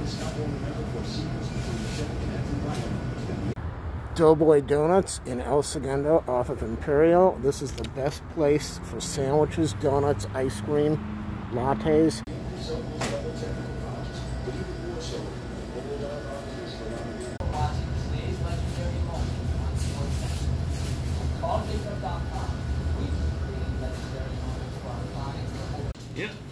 Doughboy Donuts in El Segundo off of Imperial. This is the best place for sandwiches, donuts, ice cream, lattes. Yeah.